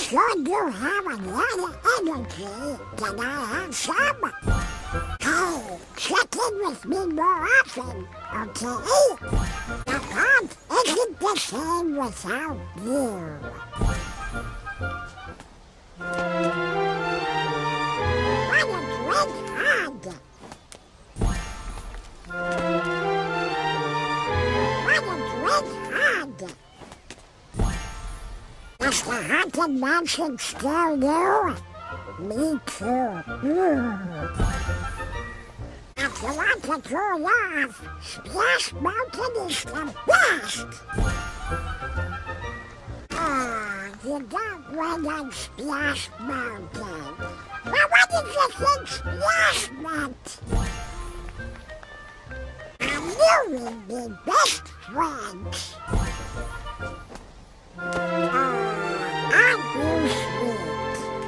sure do have a lot of energy. Can I have some? Hey, check in with me more often, okay? The pond isn't the same without you. What a great hug! What a great hug! Does the haunted mansion scare you? Me too. If you want to cool off, Splash Mountain is the best! Oh, you don't went on Splash Mountain. Well, what did you think Splash meant? I knew we'd be best friends. Oh, aren't you sweet?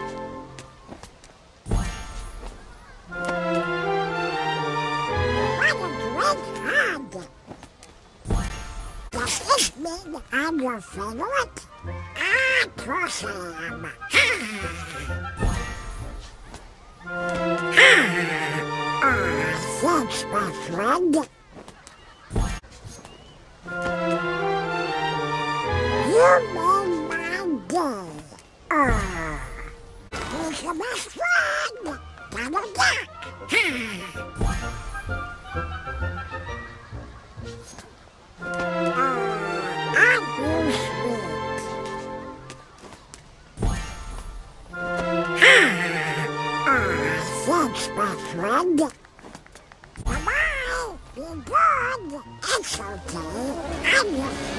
Does this mean I'm your favorite? Of course I am. Thanks, my friend. You made my day. Who's your best friend? Double duck. Thanks, my friend. Bye-bye. Be good. It's okay. I'm your friend.